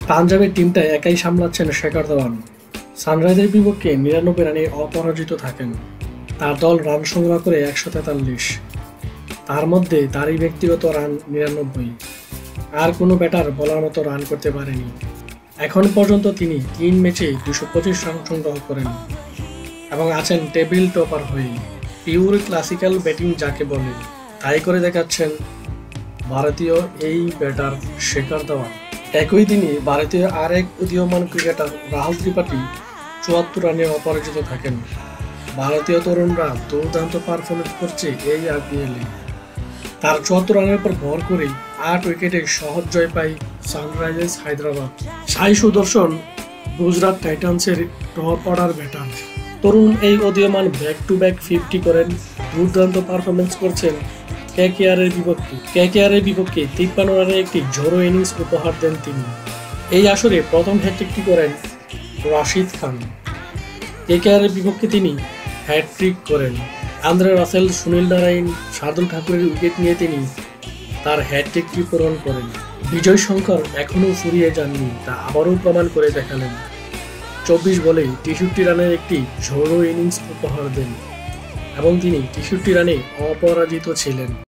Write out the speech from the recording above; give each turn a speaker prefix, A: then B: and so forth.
A: পাঞ্জাবের টিমটা একাই সামলাচ্ছেন শেখর ধাওয়ান। সানরাইজের বিপক্ষে ৯৯ রানে অপরাজিত থাকেন। তার দল রান সংগ্রহ করে ১৪৩। তার মধ্যে তারই ব্যক্তিগত রান ৯৯। আর কোনো ব্যাটার বলার মতো রান করতে পারেনি। এখন পর্যন্ত তিনি ৩ ম্যাচে ২২৫ রান সংগ্রহ করেন এবং আছেন টেবিল টপার হয়ে। পিওর ক্লাসিক্যাল ব্যাটিং যাকে বলে তাই করে দেখাচ্ছেন ভারতীয় এই ব্যাটার শেখর ধাওয়ান। একই দিনে ভারতীয় আরেক উদীয়মান ক্রিকেটার রাহুল ত্রিপাঠী ৭৪ রানে অপরাজিত থাকেন। ভারতীয় তরুণরা দুর্দান্ত পারফরমেন্স করছে এই আইপিএলে। তার ৭৪ রানের উপর ভর করে ৮ উইকেটে সহজ জয় পায় সানরাইজার্স হায়দ্রাবাদ। সাই সুদর্শন গুজরাট টাইটান্সের টপ অর্ডার ব্যাটার। তরুণ এই উদীয়মান ব্যাক টু ব্যাক 50 করেন। দুর্দান্ত পারফরমেন্স করছেন কেকেআরের বিপক্ষে ৫৩ রানে একটি ঝড়ো ইনিংস উপহার দেন তিনি। এই আসরে প্রথম হ্যাটট্রিকটি করেন রাশিদ খান। কেকেআরের বিপক্ষে তিনি হ্যাটট্রিক করেন। আন্দ্রে রাসেল, সুনীল নারাইন, শার্দুল ঠাকুরের উইকেট নিয়ে তিনি তার হ্যাটট্রিকটি পূরণ করেন। বিজয় শঙ্কর এখনও ফুরিয়ে যাননি, তা আবারও প্রমাণ করে দেখালেন। ২৪ বলে ৬৩ রানের একটি ঝড়ো ইনিংস উপহার দেন এবং তিনি ৬৩ রানে অপরাজিত ছিলেন।